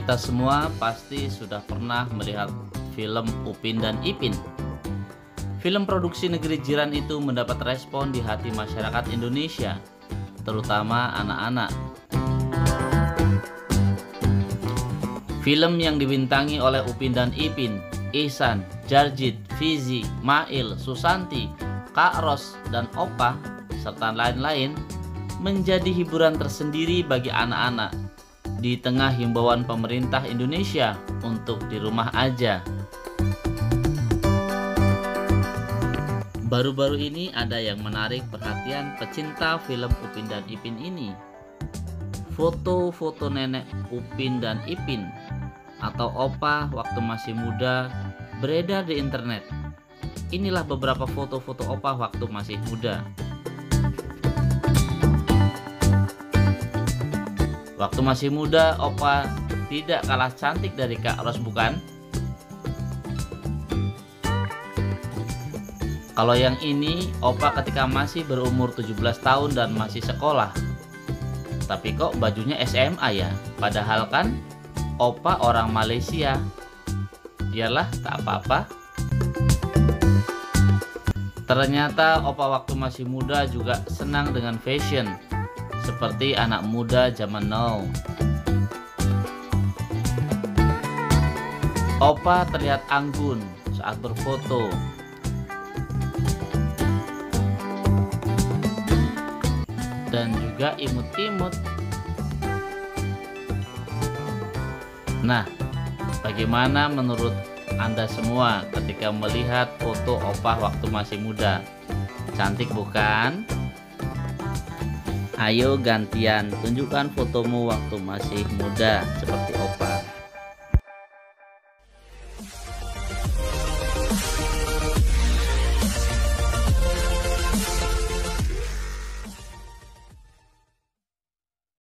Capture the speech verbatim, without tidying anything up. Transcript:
Kita semua pasti sudah pernah melihat film Upin dan Ipin. Film produksi negeri jiran itu mendapat respon di hati masyarakat Indonesia, terutama anak-anak. Film yang dibintangi oleh Upin dan Ipin, Ihsan, Jarjit, Fizi, Mail, Susanti, Kak Ros, dan Opa, serta lain-lain menjadi hiburan tersendiri bagi anak-anak di tengah himbauan pemerintah Indonesia untuk di rumah aja. Baru-baru ini ada yang menarik perhatian pecinta film Upin dan Ipin ini. Foto-foto nenek Upin dan Ipin atau Opa waktu masih muda beredar di internet. Inilah beberapa foto-foto Opa waktu masih muda. Waktu masih muda, Opa tidak kalah cantik dari Kak Ros, bukan? Kalau yang ini, Opa ketika masih berumur tujuh belas tahun dan masih sekolah. Tapi kok bajunya S M A ya? Padahal kan Opa orang Malaysia. Biarlah, tak apa-apa. Ternyata Opa waktu masih muda juga senang dengan fashion, seperti anak muda zaman now. Opa terlihat anggun saat berfoto. Dan juga imut-imut. Nah, bagaimana menurut Anda semua ketika melihat foto Opa waktu masih muda? Cantik bukan? Ayo gantian, tunjukkan fotomu waktu masih muda seperti Opa.